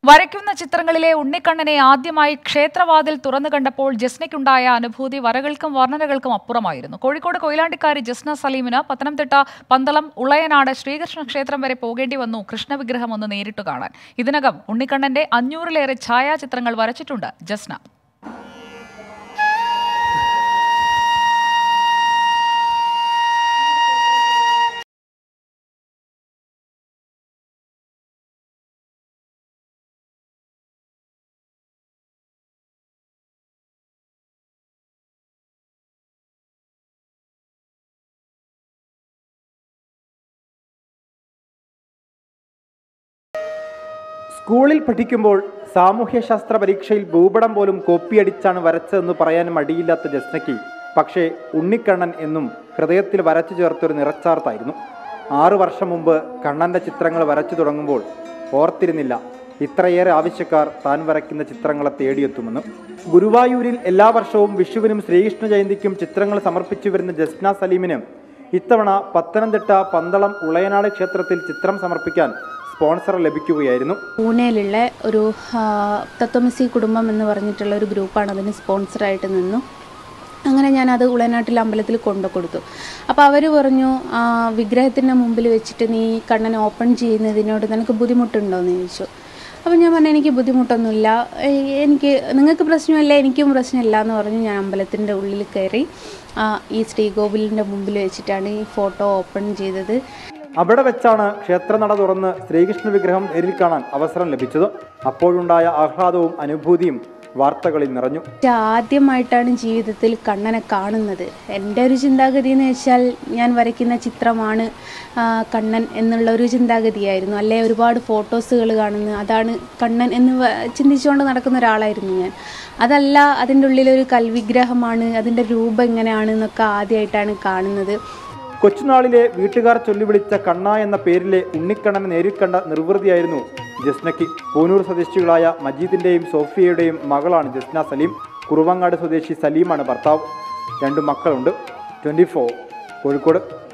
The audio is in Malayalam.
വരയ്ക്കുന്ന ചിത്രങ്ങളിലെ ഉണ്ണിക്കണ്ണനെ ആദ്യമായി ക്ഷേത്രവാതിൽ തുറന്നു കണ്ടപ്പോൾ ജസ്നയ്ക്കുണ്ടായ അനുഭൂതി വരകൾക്കും വർണ്ണനകൾക്കും അപ്പുറമായിരുന്നു. കോഴിക്കോട് കൊയിലാണ്ടിക്കാരി ജസ്ന സലീമിന് പത്തനംതിട്ട പന്തളം ഉളയനാട് ശ്രീകൃഷ്ണ ക്ഷേത്രം വരെ പോകേണ്ടി വന്നു കൃഷ്ണവിഗ്രഹം ഒന്ന് നേരിട്ട് കാണാൻ. ഇതിനകം ഉണ്ണിക്കണ്ണന്റെ 500-ലേറെ ഛായാചിത്രങ്ങൾ വരച്ചിട്ടുണ്ട് ജസ്ന. സ്കൂളിൽ പഠിക്കുമ്പോൾ സാമൂഹ്യശാസ്ത്ര പരീക്ഷയിൽ ഭൂപടം പോലും കോപ്പിയടിച്ചാണ് വരച്ചതെന്ന് പറയാൻ മടിയില്ലാത്ത ജസ്നയ്ക്ക് പക്ഷേ ഉണ്ണിക്കണ്ണൻ എന്നും ഹൃദയത്തിൽ വരച്ചു ചേർത്തൊരു നിറച്ചാർത്തായിരുന്നു. 6 വർഷം മുമ്പ് കണ്ണൻ്റെ ചിത്രങ്ങൾ വരച്ചു തുടങ്ങുമ്പോൾ ഓർത്തിരുന്നില്ല ഇത്രയേറെ ആവശ്യക്കാർ താൻ വരയ്ക്കുന്ന ചിത്രങ്ങളെ തേടിയെത്തുമെന്ന്. ഗുരുവായൂരിൽ എല്ലാ വർഷവും വിഷുവിനും ശ്രീകൃഷ്ണ ജയന്തിക്കും ചിത്രങ്ങൾ സമർപ്പിച്ചു വരുന്ന ജസ്ന സലീമിന് ഇത്തവണ പത്തനംതിട്ട പന്തളം ഉളയനാട് ക്ഷേത്രത്തിൽ ചിത്രം സമർപ്പിക്കാൻ സ്പോൺസർ ലഭിക്കുകയായിരുന്നു. പൂനെയിലുള്ള ഒരു തത്വമസി കുടുംബം എന്ന് പറഞ്ഞിട്ടുള്ള ഒരു ഗ്രൂപ്പാണ് അതിന് സ്പോൺസറായിട്ട് നിന്നു. അങ്ങനെ ഞാനത് ഉളയനാട്ടിലെ അമ്പലത്തിൽ കൊടുത്തു. അപ്പോൾ അവർ പറഞ്ഞു, വിഗ്രഹത്തിൻ്റെ മുമ്പിൽ വെച്ചിട്ട് നീ കണ്ണൻ ഓപ്പൺ ചെയ്യുന്നതിനോട് നിനക്ക് ബുദ്ധിമുട്ടുണ്ടോ എന്ന് ചോദിച്ചു. അപ്പോൾ ഞാൻ പറഞ്ഞു എനിക്ക് ബുദ്ധിമുട്ടൊന്നുമില്ല, നിങ്ങൾക്ക് പ്രശ്നമില്ല എനിക്കും പ്രശ്നമില്ല എന്ന് പറഞ്ഞ് ഞാൻ അമ്പലത്തിൻ്റെ ഉള്ളിൽ കയറി ഈ ശ്രീകോവിലിൻ്റെ മുമ്പിൽ വെച്ചിട്ടാണ് ഈ ഫോട്ടോ ഓപ്പൺ ചെയ്തത്. അവിടെ വെച്ചാണ് ക്ഷേത്രനട തുറന്ന് ശ്രീകൃഷ്ണ വിഗ്രഹം നേരിൽ കാണാൻ അവസരം ലഭിച്ചത്. അപ്പോഴുണ്ടായ ആഹ്ലാദവും അനുഭൂതിയും വാർത്തകളിൽ നിറഞ്ഞു. ആദ്യമായിട്ടാണ് ജീവിതത്തിൽ കണ്ണനെ കാണുന്നത്. എൻ്റെ ഒരു ചിന്താഗതി എന്ന് വെച്ചാൽ ഞാൻ വരയ്ക്കുന്ന ചിത്രമാണ് കണ്ണൻ എന്നുള്ള ഒരു ചിന്താഗതിയായിരുന്നു. അല്ലെ ഒരുപാട് ഫോട്ടോസുകൾ കാണുന്നു, അതാണ് കണ്ണൻ എന്ന് ചിന്തിച്ചുകൊണ്ട് നടക്കുന്ന ഒരാളായിരുന്നു ഞാൻ. അതല്ല, അതിൻ്റെ ഉള്ളിലൊരു കൽവിഗ്രഹമാണ്, അതിൻ്റെ രൂപം എങ്ങനെയാണ് എന്നൊക്കെ ആദ്യമായിട്ടാണ് കാണുന്നത്. കൊച്ചുനാളിലെ വീട്ടുകാർ ചൊല്ലിവിളിച്ച കണ്ണ എന്ന പേരിലെ ഉണ്ണിക്കണ്ണനെ നേരിൽ കണ്ട നിർവൃതിയായിരുന്നു ജസ്നയ്ക്ക്. പൂനൂർ സ്വദേശികളായ മജീദിൻ്റെയും സോഫിയയുടെയും മകളാണ് ജസ്ന സലീം. കുറുവങ്ങാട് സ്വദേശി സലീമാണ് ഭർത്താവ്. 2 മക്കളുണ്ട്. 24 കോഴിക്കോട്.